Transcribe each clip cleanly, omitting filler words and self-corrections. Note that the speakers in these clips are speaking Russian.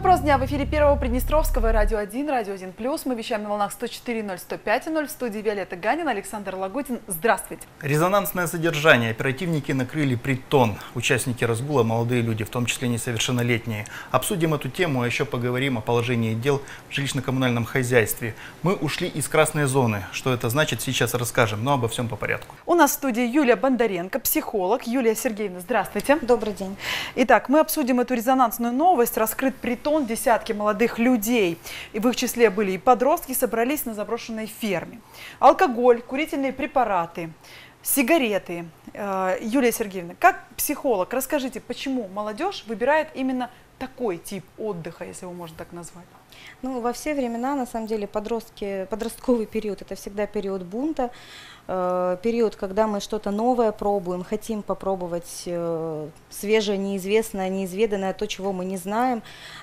Вопрос дня в эфире Первого Приднестровского, Радио 1, Радио 1+. Мы вещаем на волнах 104.0, 105.0. В студии Виолетта Ганина, Александр Лагутин. Здравствуйте. Резонансное содержание. Оперативники накрыли притон. Участники разгула – молодые люди, в том числе несовершеннолетние. Обсудим эту тему, а еще поговорим о положении дел в жилищно-коммунальном хозяйстве. Мы ушли из красной зоны. Что это значит, сейчас расскажем, но обо всем по порядку. У нас в студии Юлия Бондаренко, психолог. Юлия Сергеевна, здравствуйте. Добрый день. Итак, мы обсудим эту резонансную новость. Раскрыт притон, десятки молодых людей, и в их числе были и подростки, собрались на заброшенной ферме. Алкоголь, курительные препараты, сигареты. Юлия Сергеевна, как психолог, расскажите, почему молодежь выбирает именно такой тип отдыха, если его можно так назвать? Ну, во все времена, на самом деле, подростковый период – это всегда период бунта, период, когда мы что-то новое пробуем, хотим попробовать свежее, неизвестное, неизведанное, то, чего мы не знаем.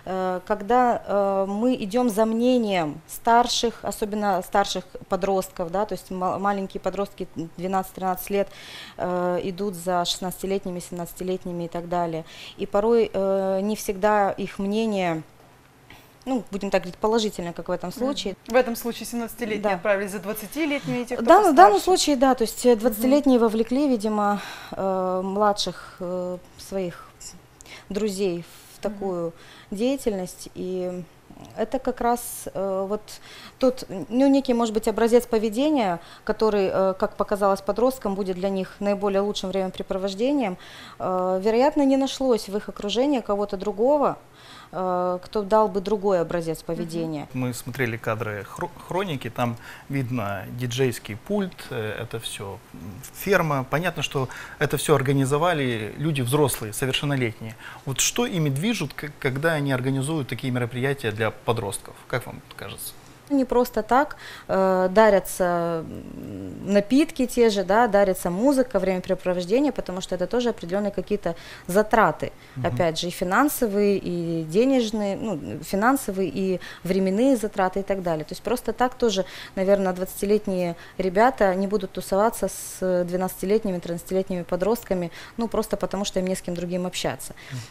Когда мы идем за мнением старших, особенно старших подростков, да, то есть маленькие подростки 12-13 лет идут за 16-летними, 17-летними и так далее. И порой не всегда их мнение, ну, будем так говорить, положительно, как в этом случае. В этом случае 17-летние да. Отправились за 20-летними, и тех, кто да, постарше. в данном случае, да, то есть 20-летние вовлекли, видимо, младших своих друзей в такую деятельность, и это как раз вот тот, ну, некий, может быть, образец поведения, который, как показалось подросткам, будет для них наиболее лучшим времяпрепровождением. Вероятно, не нашлось в их окружении кого-то другого, кто дал бы другой образец поведения. Мы смотрели кадры хроники, там видно диджейский пульт, это все ферма. Понятно, что это все организовали люди взрослые, совершеннолетние. Вот что ими движут, когда они организуют такие мероприятия для подростков? Как вам кажется? Не просто так дарятся напитки те же, да, дарится музыка, времяпрепровождение, потому что это тоже определенные какие-то затраты, опять же, и финансовые, и денежные, ну, финансовые, и временные затраты и так далее. То есть просто так тоже, наверное, 20-летние ребята не будут тусоваться с 12-летними, 13-летними подростками, ну, просто потому что им не с кем другим общаться.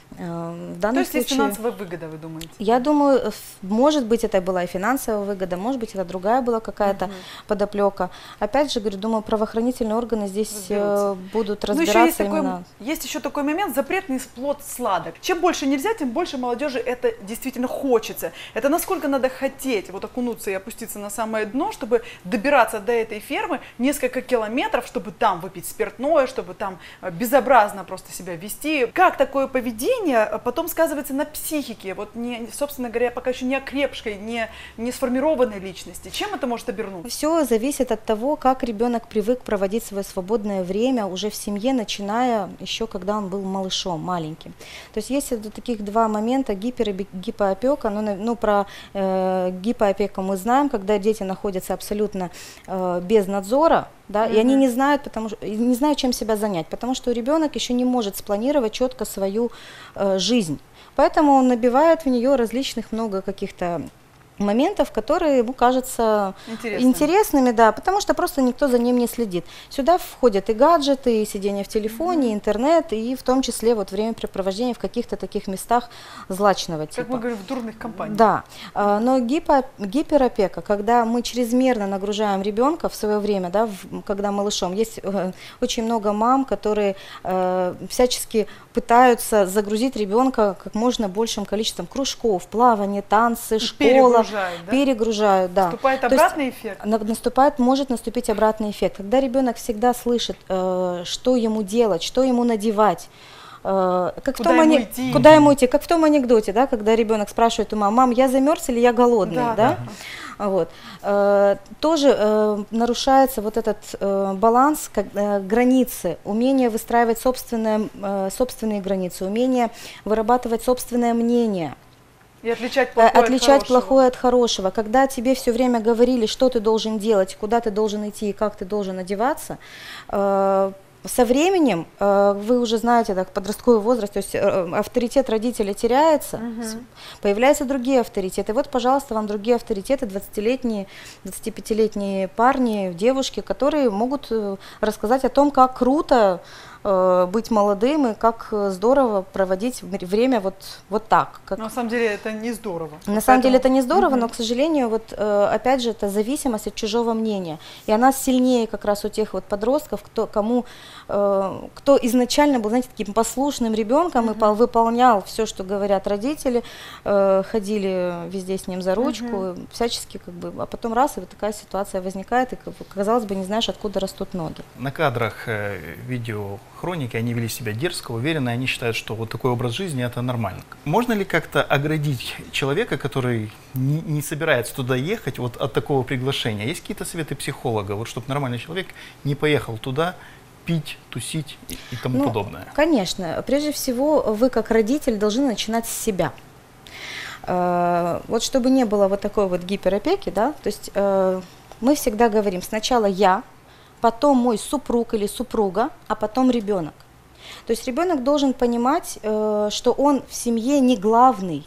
В данном То есть случае, финансовая выгода, вы думаете? Я думаю, может быть, это была и финансовая выгода, может быть, это другая была какая-то подоплека. Опять же, говорю, думаю, правоохранительные органы здесь будут разбираться именно. Есть еще такой момент: запретный плод сладок. Чем больше нельзя, тем больше молодежи это действительно хочется. Это насколько надо хотеть вот окунуться и опуститься на самое дно, чтобы добираться до этой фермы несколько километров, чтобы там выпить спиртное, чтобы там безобразно просто себя вести. Как такое поведение потом сказывается на психике, вот не, собственно говоря, пока еще не окрепшей, не сформированной личности? Чем это может обернуться? Все зависит от того, как ребенок привык проводить свое свободное время уже в семье, начиная еще когда он был малышом, маленьким. То есть есть таких два момента: гипер- и гипоопека. Ну, про гипоопеку мы знаем, когда дети находятся абсолютно без надзора, да, и они не знают, не знают, чем себя занять, потому что ребенок еще не может спланировать четко свою жизнь. Поэтому он набивает в нее различных много каких-то моментов, которые ему кажутся интересными, да, потому что просто никто за ним не следит. Сюда входят и гаджеты, и сидение в телефоне, и интернет, и в том числе вот времяпрепровождение в каких-то таких местах злачного типа. Как мы говорим, в дурных компаниях. Да, но гиперопека, когда мы чрезмерно нагружаем ребенка в свое время, да, когда малышом, есть очень много мам, которые всячески пытаются загрузить ребенка как можно большим количеством кружков, плавания, танцы, школа. Перегружают, да. Наступает обратный эффект? Может наступить обратный эффект. Когда ребенок всегда слышит, что ему делать, что ему надевать, куда ему идти, как в том анекдоте, да, когда ребенок спрашивает у мамы: «Мам, я замерз или я голодный?» Да? Вот. Тоже нарушается вот этот баланс, границы, умение выстраивать собственные границы, умение вырабатывать собственное мнение. И отличать плохое от хорошего. Когда тебе все время говорили, что ты должен делать, куда ты должен идти и как ты должен одеваться, со временем, вы уже знаете, так, подростковый возраст, то есть авторитет родителя теряется, появляются другие авторитеты. Вот, пожалуйста, вам другие авторитеты, 20-летние, 25-летние парни, девушки, которые могут рассказать о том, как круто быть молодым, и как здорово проводить время вот так. Как... Но на самом деле это не здорово. На самом деле это не здорово, но, к сожалению, вот опять же, это зависимость от чужого мнения. И она сильнее как раз у тех вот подростков, кто изначально был, знаете, таким послушным ребенком и выполнял все, что говорят родители, ходили везде с ним за ручку, всячески как бы, а потом раз, и вот такая ситуация возникает, и, казалось бы, не знаешь, откуда растут ноги. На кадрах видеохроники они вели себя дерзко, уверенно, и они считают, что вот такой образ жизни это нормально. Можно ли как-то оградить человека, который не собирается туда ехать, вот от такого приглашения? Есть какие-то советы психолога, вот чтобы нормальный человек не поехал туда пить, тусить и тому подобное? Конечно. Прежде всего, вы как родитель должны начинать с себя. Вот чтобы не было вот такой вот гиперопеки, да, то есть мы всегда говорим сначала я, потом мой супруг или супруга, а потом ребенок. То есть ребенок должен понимать, что он в семье не главный.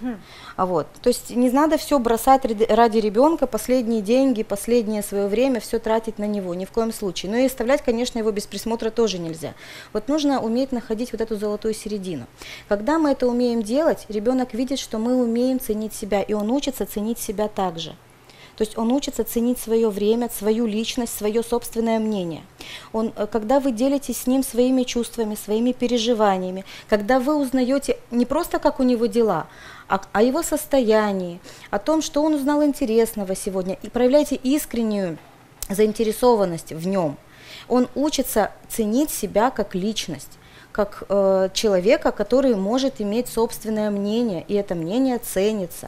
Вот. То есть не надо все бросать ради ребенка, последние деньги, последнее свое время, все тратить на него, ни в коем случае. Но и оставлять, конечно, его без присмотра тоже нельзя. Вот нужно уметь находить вот эту золотую середину. Когда мы это умеем делать, ребенок видит, что мы умеем ценить себя, и он учится ценить себя также. То есть он учится ценить свое время, свою личность, свое собственное мнение. Когда вы делитесь с ним своими чувствами, своими переживаниями, когда вы узнаете не просто, как у него дела, о его состоянии, о том, что он узнал интересного сегодня, и проявляете искреннюю заинтересованность в нем, он учится ценить себя как личность, как человека, который может иметь собственное мнение, и это мнение ценится.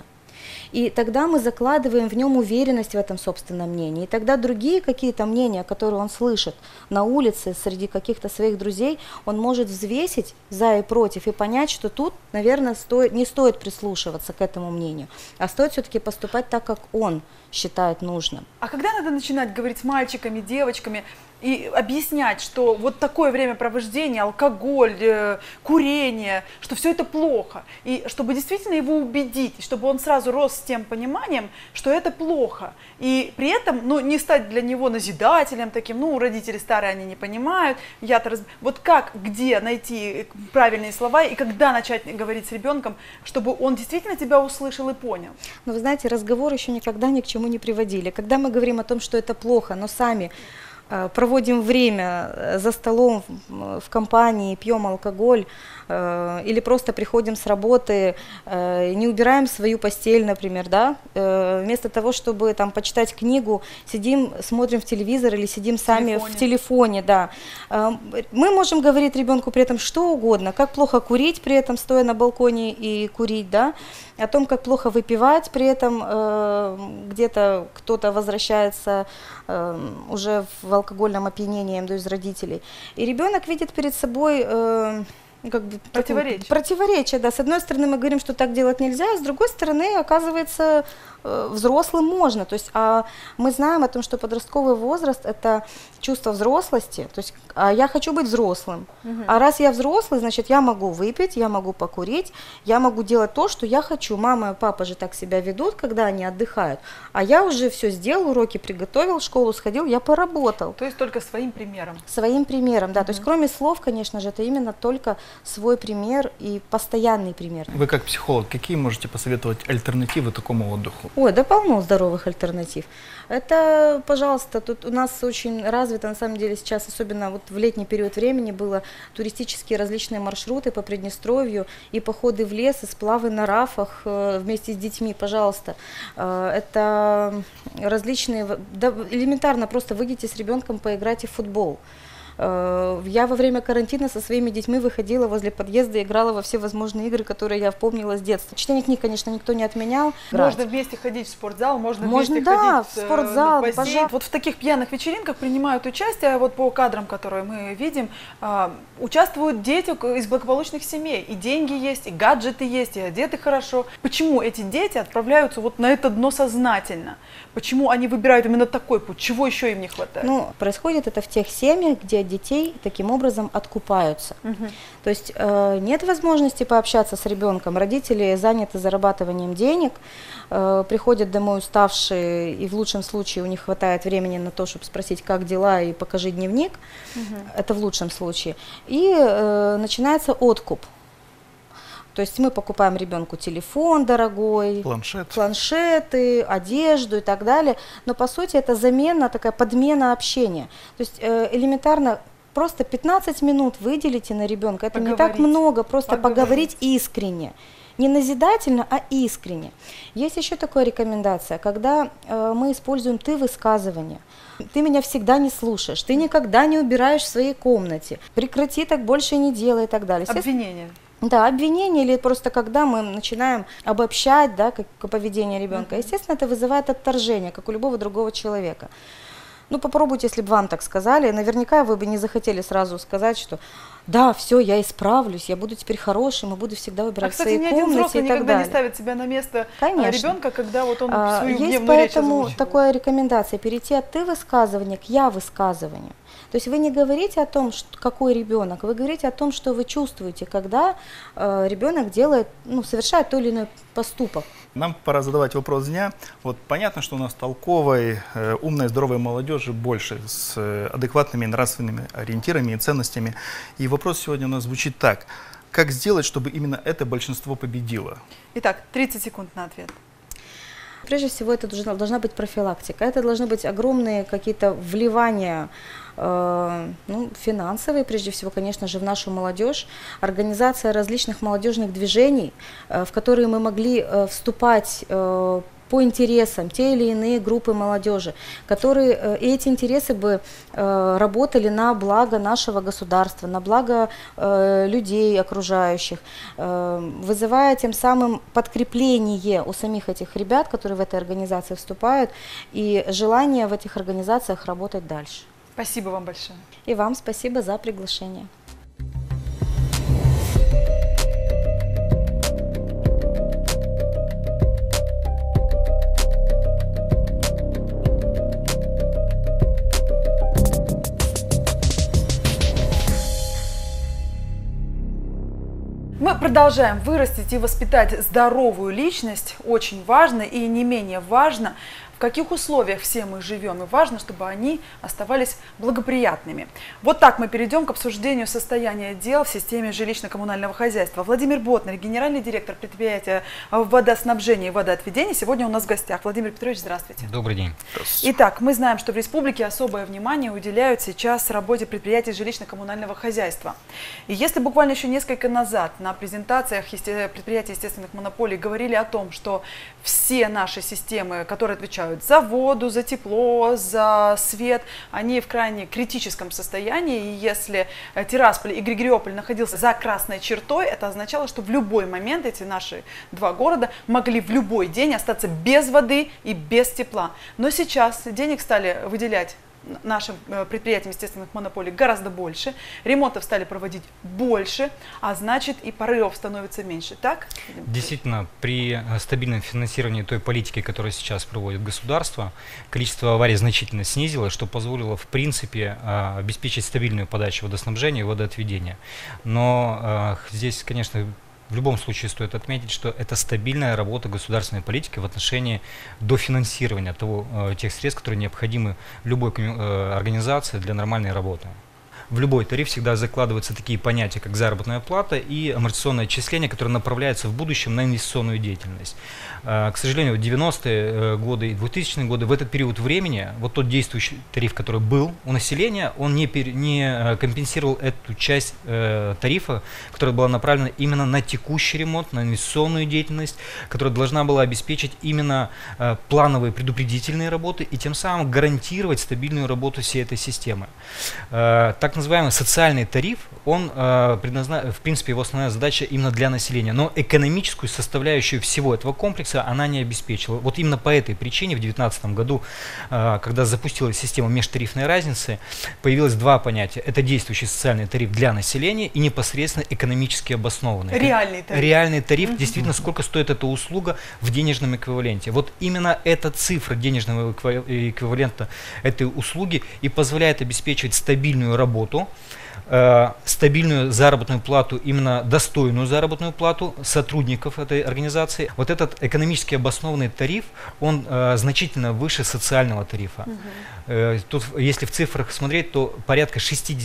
И тогда мы закладываем в нем уверенность в этом собственном мнении. И тогда другие какие-то мнения, которые он слышит на улице, среди каких-то своих друзей, он может взвесить за и против и понять, что тут, наверное, не стоит прислушиваться к этому мнению, а стоит все-таки поступать так, как он считает нужным. А когда надо начинать говорить с мальчиками, девочками и объяснять, что вот такое времяпровождение, алкоголь, курение, что все это плохо, и чтобы действительно его убедить, чтобы он сразу рос с тем пониманием, что это плохо, и при этом, ну, не стать для него назидателем таким, ну, родители старые, они не понимают, вот как, где найти правильные слова и когда начать говорить с ребенком, чтобы он действительно тебя услышал и понял? Но вы знаете, разговор еще никогда ни к чему не приводили. Когда мы говорим о том, что это плохо, но сами проводим время за столом в компании, пьем алкоголь, или просто приходим с работы, не убираем свою постель, например, да, вместо того, чтобы там почитать книгу, сидим, смотрим в телевизор или сидим сами в телефоне, да. Мы можем говорить ребенку при этом что угодно, как плохо курить при этом, стоя на балконе и курить, да, о том, как плохо выпивать при этом, где-то кто-то возвращается уже в алкогольном опьянении, я имею в виду из родителей. И ребенок видит перед собой как бы противоречие, да. С одной стороны мы говорим, что так делать нельзя, а с другой стороны, оказывается, взрослым можно. То есть мы знаем о том, что подростковый возраст – это чувство взрослости, то есть я хочу быть взрослым. А раз я взрослый, значит, я могу выпить, я могу покурить, я могу делать то, что я хочу. Мама и папа же так себя ведут, когда они отдыхают, а я уже все сделал, уроки приготовил, в школу сходил, я поработал. То есть только своим примером. Своим примером, да. То есть кроме слов, конечно же, это именно только свой пример и постоянный пример. Вы как психолог, какие можете посоветовать альтернативы такому отдыху? Ой, да полно здоровых альтернатив. Это, пожалуйста, тут у нас очень развито, на самом деле, сейчас, особенно вот в летний период времени, было туристические различные маршруты по Приднестровью, и походы в лес, и сплавы на рафах вместе с детьми, пожалуйста. Это различные, да, элементарно просто выйдите с ребенком, поиграйте в футбол. Я во время карантина со своими детьми выходила возле подъезда, играла во все возможные игры, которые я помнила с детства. Чтение книг, конечно, никто не отменял. Можно вместе ходить в спортзал, можно вместе да, ходить в спортзал, в бассейн. Вот в таких пьяных вечеринках принимают участие, вот по кадрам, которые мы видим, участвуют дети из благополучных семей. И деньги есть, и гаджеты есть, и одеты хорошо. Почему эти дети отправляются вот на это дно сознательно? Почему они выбирают именно такой путь? Чего еще им не хватает? Ну, происходит это в тех семьях, где детей таким образом откупаются. То есть нет возможности пообщаться с ребенком, родители заняты зарабатыванием денег, приходят домой уставшие, и в лучшем случае у них хватает времени на то, чтобы спросить, как дела, и покажи дневник, это в лучшем случае, и начинается откуп. То есть мы покупаем ребенку телефон дорогой, планшеты, одежду и так далее, но по сути это замена, такая подмена общения. То есть элементарно просто 15 минут выделите на ребенка, это не так много, просто поговорить искренне. Не назидательно, а искренне. Есть еще такая рекомендация, когда мы используем «ты» высказывание. Ты меня всегда не слушаешь, ты никогда не убираешь в своей комнате, прекрати, так больше не делай и так далее. Обвинение. Да, обвинение, или просто когда мы начинаем обобщать, да, как поведение ребенка. Естественно, это вызывает отторжение, как у любого другого человека. Ну, попробуйте, если бы вам так сказали, наверняка вы бы не захотели сразу сказать, что да, все, я исправлюсь, я буду теперь хорошим, и буду всегда убирать в своей комнате и так далее. Кстати, ни один взрослый никогда не ставит себя на место ребенка, когда вот он свою гневную речь озвучивает. Есть поэтому такая рекомендация перейти от «ты» высказывания к «я» высказыванию. То есть вы не говорите о том, какой ребенок, вы говорите о том, что вы чувствуете, когда ребенок делает, совершает тот или иной поступок. Нам пора задавать вопрос дня. Вот понятно, что у нас толковой, умной, здоровой молодежи больше, с адекватными нравственными ориентирами и ценностями. И вопрос сегодня у нас звучит так. Как сделать, чтобы именно это большинство победило? Итак, 30 секунд на ответ. Прежде всего, это должна быть профилактика. Это должны быть огромные какие-то вливания, финансовые, прежде всего, конечно же, в нашу молодежь. Организация различных молодежных движений, в которые мы могли вступать по интересам, те или иные группы молодежи, которые и эти интересы бы работали на благо нашего государства, на благо людей окружающих, вызывая тем самым подкрепление у самих этих ребят, которые в этой организации вступают, и желание в этих организациях работать дальше. Спасибо вам большое. И вам спасибо за приглашение. Мы продолжаем вырастить и воспитать здоровую личность. Очень важно и не менее важно, в каких условиях все мы живем, и важно, чтобы они оставались благоприятными. Вот так мы перейдем к обсуждению состояния дел в системе жилищно-коммунального хозяйства. Владимир Ботнарь, генеральный директор предприятия водоснабжения и водоотведения, сегодня у нас в гостях. Владимир Петрович, здравствуйте. Добрый день. Итак, мы знаем, что в республике особое внимание уделяют сейчас работе предприятий жилищно-коммунального хозяйства. И если буквально еще несколько назад на презентациях предприятий естественных монополий говорили о том, что все наши системы, которые отвечают за воду, за тепло, за свет, они в крайне критическом состоянии. И если Тирасполь и Григориополь находился за красной чертой, это означало, что в любой момент эти наши два города могли в любой день остаться без воды и без тепла. Но сейчас денег стали выделять нашим предприятиям естественных монополий гораздо больше, ремонтов стали проводить больше, а значит и порывов становится меньше, так? Действительно, при стабильном финансировании той политики, которую сейчас проводит государство, количество аварий значительно снизилось, что позволило в принципе обеспечить стабильную подачу водоснабжения и водоотведения. Но здесь, конечно, в любом случае стоит отметить, что это стабильная работа государственной политики в отношении дофинансирования тех средств, которые необходимы любой организации для нормальной работы. В любой тариф всегда закладываются такие понятия, как заработная плата и амортизационное отчисление, которые направляются в будущем на инвестиционную деятельность. К сожалению, в 90-е годы и 2000-е годы, в этот период времени, вот тот действующий тариф, который был у населения, он не компенсировал эту часть тарифа, которая была направлена именно на текущий ремонт, на инвестиционную деятельность, которая должна была обеспечить именно плановые предупредительные работы и тем самым гарантировать стабильную работу всей этой системы. Так называемый социальный тариф, он в принципе, его основная задача именно для населения, но экономическую составляющую всего этого комплекса она не обеспечила. Вот именно по этой причине в 2019 году, когда запустилась система межтарифной разницы, появилось два понятия. Это действующий социальный тариф для населения и непосредственно экономически обоснованный. Реальный тариф. Реальный тариф, действительно, сколько стоит эта услуга в денежном эквиваленте. Вот именно эта цифра денежного эквивалента этой услуги и позволяет обеспечивать стабильную работу работу, стабильную заработную плату, именно достойную заработную плату сотрудников этой организации. Вот этот экономически обоснованный тариф, он значительно выше социального тарифа. Тут, если в цифрах смотреть, то порядка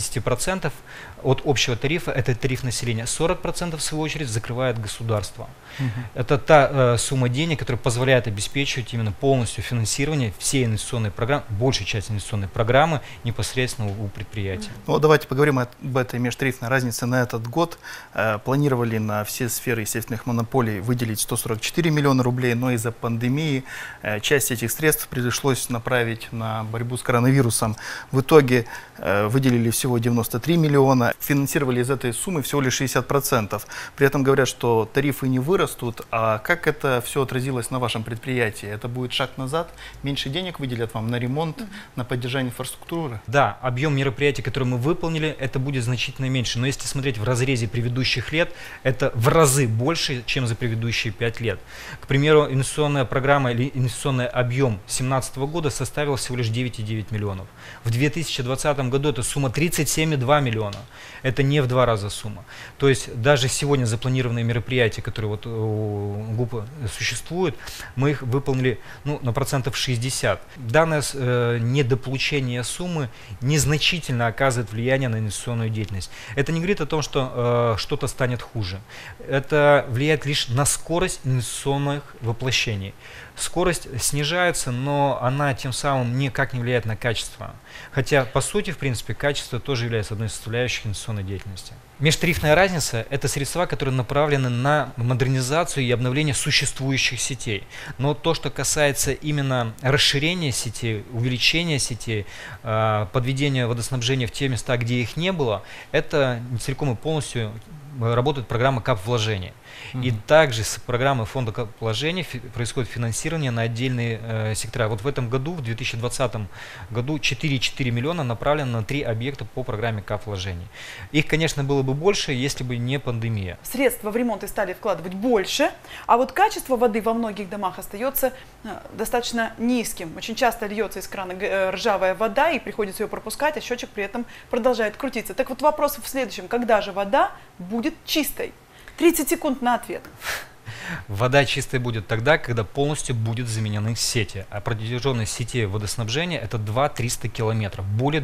60% от общего тарифа – это тариф населения. 40% в свою очередь закрывает государство. Это та сумма денег, которая позволяет обеспечивать именно полностью финансирование всей инвестиционной программы, большей части инвестиционной программы непосредственно у предприятия. Ну, давайте поговорим об этой межтарифной разнице на этот год. Планировали на все сферы естественных монополий выделить 144 миллиона рублей, но из-за пандемии часть этих средств пришлось направить на борьбу с коронавирусом. В итоге выделили всего 93 миллиона, финансировали из этой суммы всего лишь 60%. При этом говорят, что тарифы не вырастут. А как это все отразилось на вашем предприятии? Это будет шаг назад? Меньше денег выделят вам на ремонт, на поддержание инфраструктуры? Да, объем мероприятий, которые мы выполнили, это будет значительно меньше. Но если смотреть в разрезе предыдущих лет, это в разы больше, чем за предыдущие 5 лет. К примеру, инвестиционная программа или инвестиционный объем 2017 года составил всего лишь 9,9 миллионов. В 2020 году эта сумма 37,2 миллиона. Это не в 2 раза сумма. То есть даже сегодня запланированные мероприятия, которые вот у ГУПа существуют, мы их выполнили на процентов 60. Данное недополучение суммы незначительно оказывает влияние на инвестиционную деятельность. Это не говорит о том, что что-то станет хуже. Это влияет лишь на скорость инвестиционных воплощений. Скорость снижается, но она тем самым никак не влияет на качество. Хотя, по сути, в принципе, качество тоже является одной из составляющих инвестиционной деятельности. Межтарифная разница – это средства, которые направлены на модернизацию и обновление существующих сетей. Но то, что касается именно расширения сетей, увеличения сетей, подведения водоснабжения в те места, где их не было, это целиком и полностью работает программа кап-вложений. И также с программы фонда кап-вложений происходит финансирование на отдельные сектора. Вот в этом году, в 2020 году, 4,4 миллиона направлено на 3 объекта по программе кап-вложений. Их, конечно, было бы больше, если бы не пандемия. Средства в ремонты стали вкладывать больше, а вот качество воды во многих домах остается достаточно низким. Очень часто льется из крана ржавая вода и приходится ее пропускать, а счетчик при этом продолжает крутиться. Так вот вопрос в следующем: когда же вода будет чистой? 30 секунд на ответ. Вода чистая будет тогда, когда полностью будут заменены сети. А протяженность сетей водоснабжения это 2-300 километров, более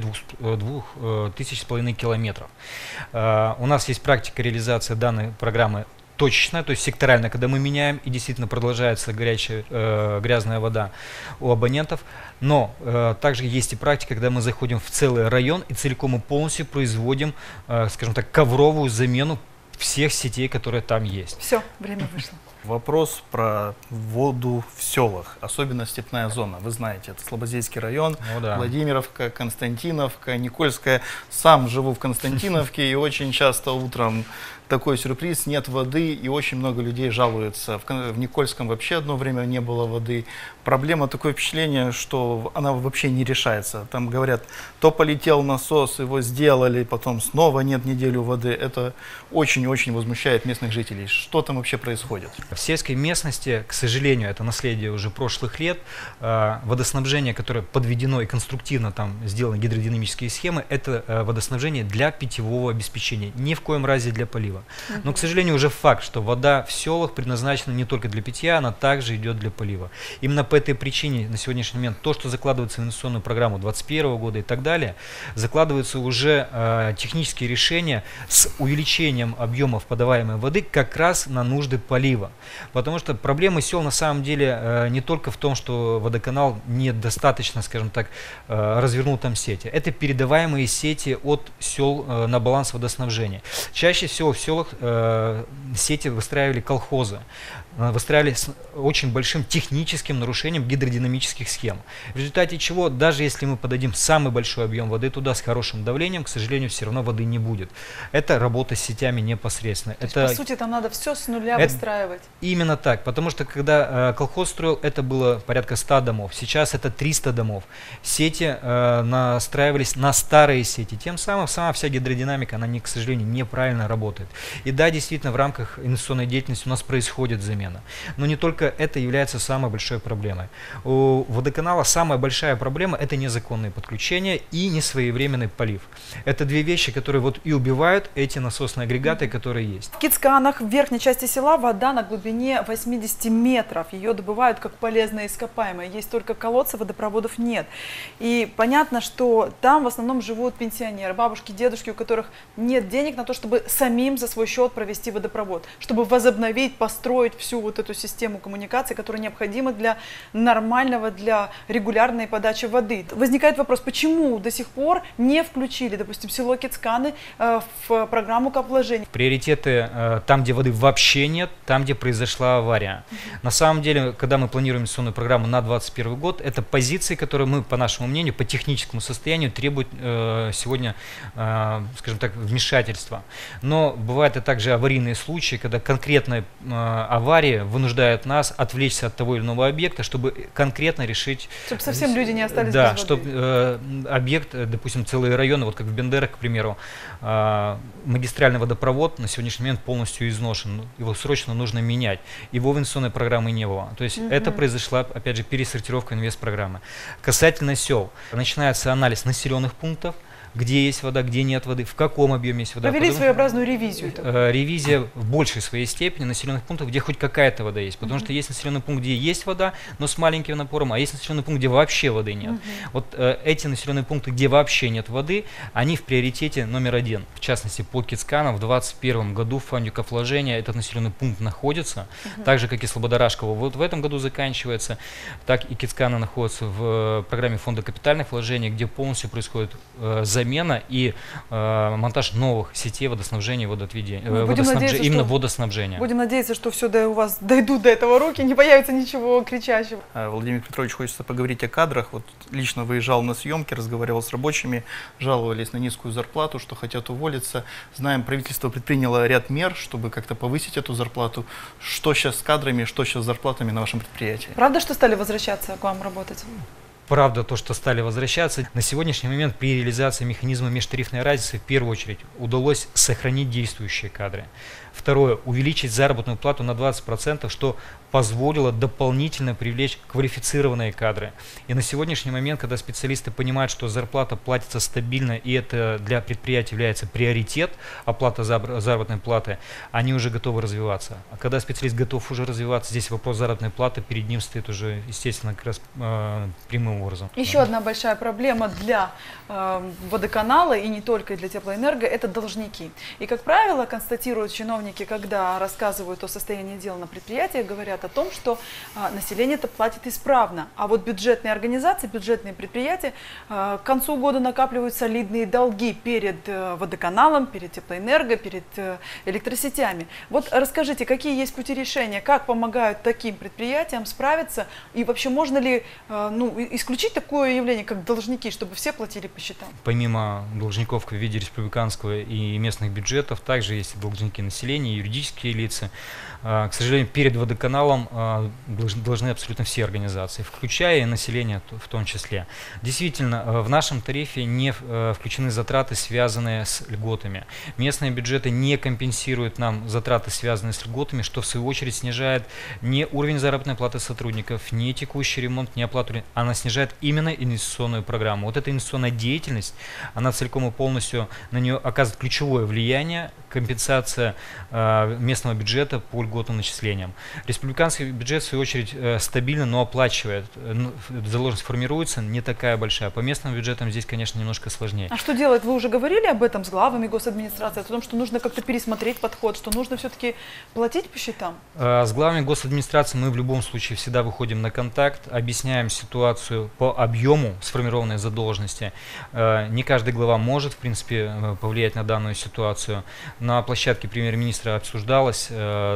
2500 километров. У нас есть практика реализации данной программы точечно, то есть секторально, когда мы меняем и действительно продолжается грязная вода у абонентов. Но также есть и практика, когда мы заходим в целый район и целиком и полностью производим, скажем так, ковровую замену всех сетей, которые там есть. Все, время вышло. Вопрос про воду в селах, особенно степная зона. Вы знаете, это Слободейский район, Владимировка, Константиновка, Никольская. Сам живу в Константиновке, и очень часто утром такой сюрприз: нет воды, и очень много людей жалуются. В Никольском вообще одно время не было воды. Проблема, такое впечатление, что она вообще не решается. Там говорят, то полетел насос, его сделали, потом снова нет неделю воды. Это очень-очень возмущает местных жителей. Что там вообще происходит? В сельской местности, к сожалению, это наследие уже прошлых лет, водоснабжение, которое подведено и конструктивно там сделаны гидродинамические схемы, это водоснабжение для питьевого обеспечения, ни в коем разе для полива. Но, к сожалению, уже факт, что вода в селах предназначена не только для питья, она также идет для полива. Именно по этой причине на сегодняшний момент то, что закладывается в инвестиционную программу 2021 года и так далее, закладываются уже технические решения с увеличением объемов подаваемой воды как раз на нужды полива. Потому что проблемы сел на самом деле не только в том, что водоканал недостаточно, скажем так, развернул там сети. Это передаваемые сети от сел на баланс водоснабжения. Чаще всего в селах сети выстраивали колхозы, выстраивали с очень большим техническим нарушением гидродинамических схем. В результате чего, даже если мы подадим самый большой объем воды туда с хорошим давлением, к сожалению, все равно воды не будет. Это работа с сетями непосредственно. То есть, по сути, там надо все с нуля выстраивать. Именно так, потому что когда колхоз строил, это было порядка 100 домов, сейчас это 300 домов. Сети настраивались на старые сети, тем самым сама вся гидродинамика, она, к сожалению, неправильно работает. И да, действительно, в рамках инвестиционной деятельности у нас происходит замена. Но не только это является самой большой проблемой. У водоканала самая большая проблема – это незаконные подключения и несвоевременный полив. Это две вещи, которые вот и убивают эти насосные агрегаты, которые есть. В Кицканах, в верхней части села, вода на глубине 80 метров. Ее добывают как полезное ископаемое. Есть только колодцы, водопроводов нет. И понятно, что там в основном живут пенсионеры, бабушки, дедушки, у которых нет денег на то, чтобы самим за свой счет провести водопровод, чтобы возобновить, построить всю вот эту систему коммуникации, которая необходима для нормального, для регулярной подачи воды. Возникает вопрос, почему до сих пор не включили, допустим, село Кицканы в программу капвложения? Приоритеты там, где воды вообще нет, там, где произошла авария. На самом деле, когда мы планируем инвестиционную программу на 2021 год, это позиции, которые мы, по нашему мнению, по техническому состоянию требуют сегодня, скажем так, вмешательства. Но бывают и также аварийные случаи, когда конкретная авария вынуждает нас отвлечься от того или иного объекта, чтобы конкретно решить... Чтобы совсем люди не остались да, без воды. чтобы объект, допустим, целые районы, вот как в Бендерах, к примеру, магистральный водопровод на сегодняшний момент полностью изношен, его срочно нужно менять. Его в инвестиционной программы не было. То есть это произошла, опять же, пересортировка инвестпрограммы. Касательно сел, начинается анализ населенных пунктов, где есть вода, где нет воды, в каком объеме есть вода. Провели своеобразную ревизию. Ревизия в большей своей степени населенных пунктов, где хоть какая-то вода есть. Потому что есть населенный пункт, где есть вода, но с маленьким напором, а есть населенный пункт, где вообще воды нет. Вот эти населенные пункты, где вообще нет воды, они в приоритете номер один. В частности, по Кицканам в 2021 году в фонде капвложения этот населенный пункт находится, так же, как и Слободарашково. Вот в этом году заканчивается, так и Кицканы находятся в программе фонда капитальных вложений, где полностью происходит замена и монтаж новых сетей водоснабжения и водоотведения, именно водоснабжения. Будем надеяться, что все у вас дойдут до этого руки, не появится ничего кричащего. Владимир Петрович, хочется поговорить о кадрах. Вот лично выезжал на съемки, разговаривал с рабочими, жаловались на низкую зарплату, что хотят уволиться. Знаем, правительство предприняло ряд мер, чтобы как-то повысить эту зарплату. Что сейчас с кадрами, что сейчас с зарплатами на вашем предприятии? Правда, что стали возвращаться к вам работать? Правда, то, что стали возвращаться. На сегодняшний момент при реализации механизма межтарифной разницы в первую очередь удалось сохранить действующие кадры. Второе, увеличить заработную плату на 20%, что позволило дополнительно привлечь квалифицированные кадры. И на сегодняшний момент, когда специалисты понимают, что зарплата платится стабильно, и это для предприятия является приоритет, оплата заработной платы, они уже готовы развиваться. А когда специалист готов уже развиваться, здесь вопрос заработной платы перед ним стоит уже, естественно, как раз прямым образом. Еще одна большая проблема для водоканала, и не только для теплоэнерго, это должники. И, как правило, констатируют чиновники, когда рассказывают о состоянии дел на предприятиях, говорят о том, что население-то платит исправно, а вот бюджетные организации, бюджетные предприятия к концу года накапливают солидные долги перед водоканалом, перед теплоэнерго, перед электросетями. Вот расскажите, какие есть пути решения, как помогают таким предприятиям справиться, и вообще можно ли исключить такое явление, как должники, чтобы все платили по счетам? Помимо должников в виде республиканского и местных бюджетов, также есть и должники населения, юридические лица. К сожалению, перед водоканалом должны абсолютно все организации, включая и население в том числе. Действительно, в нашем тарифе не включены затраты, связанные с льготами. Местные бюджеты не компенсируют нам затраты, связанные с льготами, что в свою очередь снижает не уровень заработной платы сотрудников, не текущий ремонт, не оплату, она снижает именно инвестиционную программу. Вот эта инвестиционная деятельность, она целиком и полностью на нее оказывает ключевое влияние, компенсация местного бюджета по льготным начислениям. Республиканский бюджет, в свою очередь, стабильно, но оплачивает. Заложенность формируется, не такая большая. По местным бюджетам здесь, конечно, немножко сложнее. А что делать? Вы уже говорили об этом с главами госадминистрации, о том, что нужно как-то пересмотреть подход, что нужно все-таки платить по счетам? С главами госадминистрации мы в любом случае всегда выходим на контакт, объясняем ситуацию по объему сформированной задолженности. Не каждый глава может, в принципе, повлиять на данную ситуацию. На площадке премьер-министра обсуждалась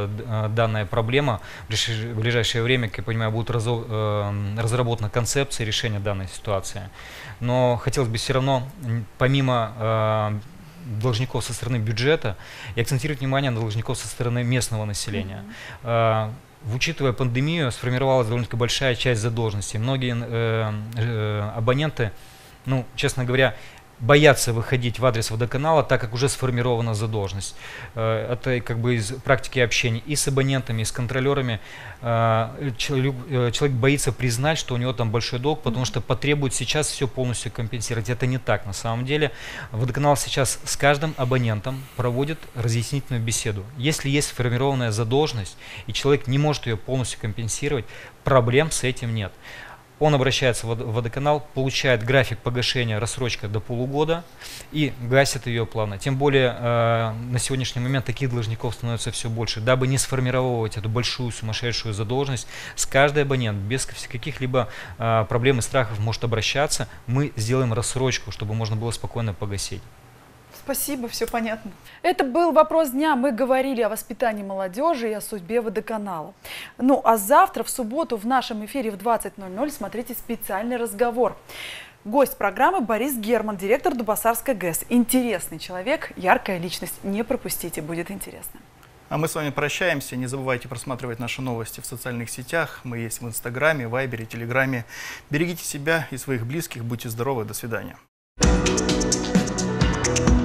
данная проблема. В ближайшее время, как я понимаю, будет разработана концепция решения данной ситуации. Но хотелось бы все равно, помимо должников со стороны бюджета и акцентировать внимание на должников со стороны местного населения. Учитывая пандемию, сформировалась довольно-таки большая часть задолженностей. Многие абоненты, ну, честно говоря, боятся выходить в адрес водоканала, так как уже сформирована задолженность. Это как бы из практики общения и с абонентами, и с контролерами. Человек боится признать, что у него там большой долг, потому что потребует сейчас все полностью компенсировать. Это не так на самом деле. Водоканал сейчас с каждым абонентом проводит разъяснительную беседу. Если есть сформированная задолженность, и человек не может ее полностью компенсировать, проблем с этим нет. Он обращается в водоканал, получает график погашения, рассрочка до полугода и гасит ее плавно. Тем более на сегодняшний момент таких должников становится все больше. Дабы не сформировать эту большую сумасшедшую задолженность, с каждый абонент без каких-либо проблем и страхов может обращаться. Мы сделаем рассрочку, чтобы можно было спокойно погасить. Спасибо, все понятно. Это был вопрос дня. Мы говорили о воспитании молодежи и о судьбе водоканала. Ну а завтра, в субботу, в нашем эфире в 20:00 смотрите специальный разговор. Гость программы Борис Герман, директор Дубасарской ГЭС. Интересный человек, яркая личность. Не пропустите, будет интересно. А мы с вами прощаемся. Не забывайте просматривать наши новости в социальных сетях. Мы есть в Инстаграме, Вайбере, Телеграме. Берегите себя и своих близких. Будьте здоровы. До свидания.